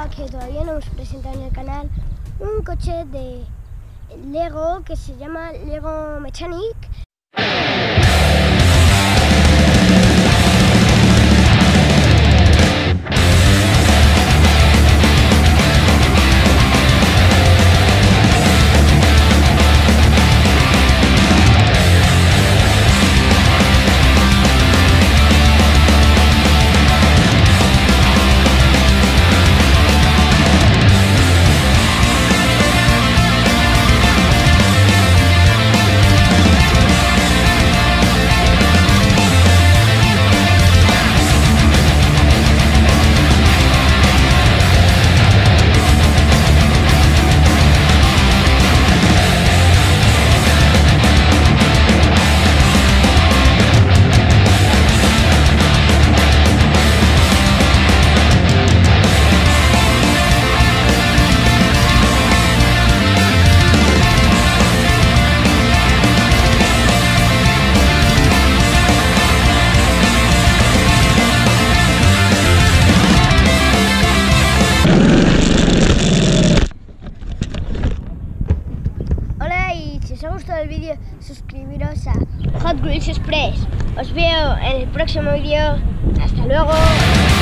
Hola, que todavía no hemos presentado en el canal un coche de Lego que se llama Lego Mechanic. Si os ha gustado el vídeo, suscribiros a Hot Wheels Express. Os veo en el próximo vídeo. Hasta luego.